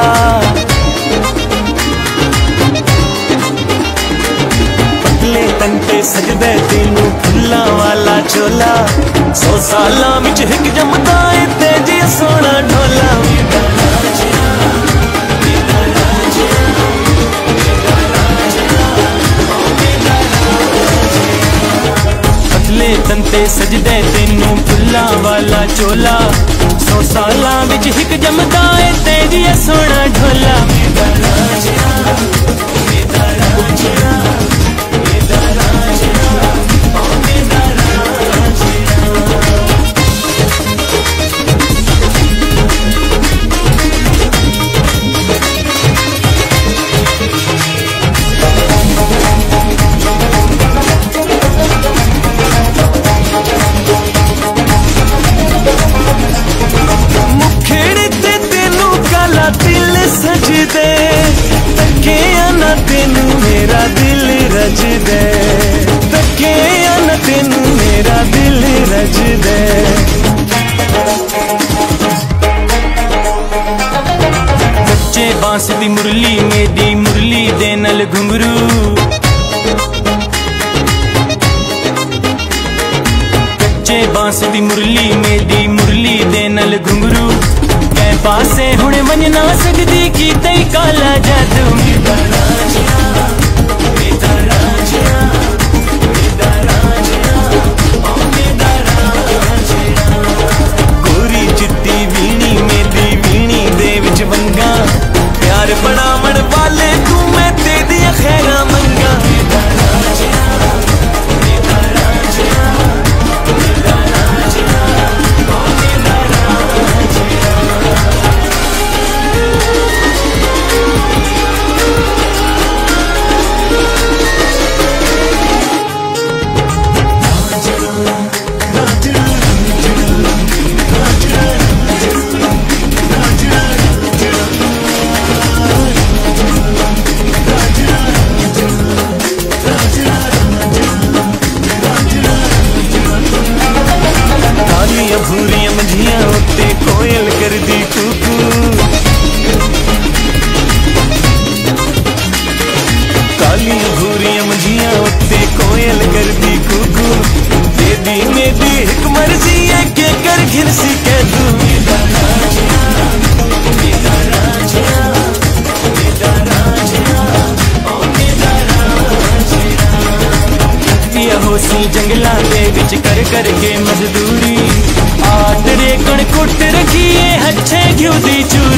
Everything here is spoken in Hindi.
पतले तंटे सजदे तेनू फुल्लां वाला चोला 100 सालां विच हिक जमदा ए तेजी सोना ढोला तंते सजदे तेनू फुल्लां वाला चोला 100 सालां विच हिक जमदा ए तेजी सोना ढोला मेरा राजा मेरा राजा मेरा राजा मेरा राजा। दिल सजदे तके ना तेनू मेरा दिल रजदे तके ना तेनू मेरा दिल रजदे। कच्चे बांस दी मुरली मेरी मुरली दे नल घुंघरू कच्चे बांस दी मुरली मेरी मुरली दे नल घुंघरू पासे हुणे मन ना सकदी की तई काला जादू मेरा राजा मेरा राजा मेरा राजा मेरा राजा। गोरी चिट्टी वीणी मेरी वीणी दे विच वंगा प्यार बनावण वाले तू मैं तेरी खैरा मंगा मेरा राजा मेरा राजा मेरा राजा मेरा राजा। भूरियां मंझियां उत्ते कोयल करदी कुकू कालियां भूरियां मंझियां उत्ते कोयल करदी कुकू तेरी मेरी एक मर्जी है के कर घिरसी कह तू मेरा राजा मेरा राजा मेरा राजा मेरा राजा। होसी जंगला दे विच कर करके मजदूरी आटरे कण कुट रखिए हच्छे घ्यू दी चूरी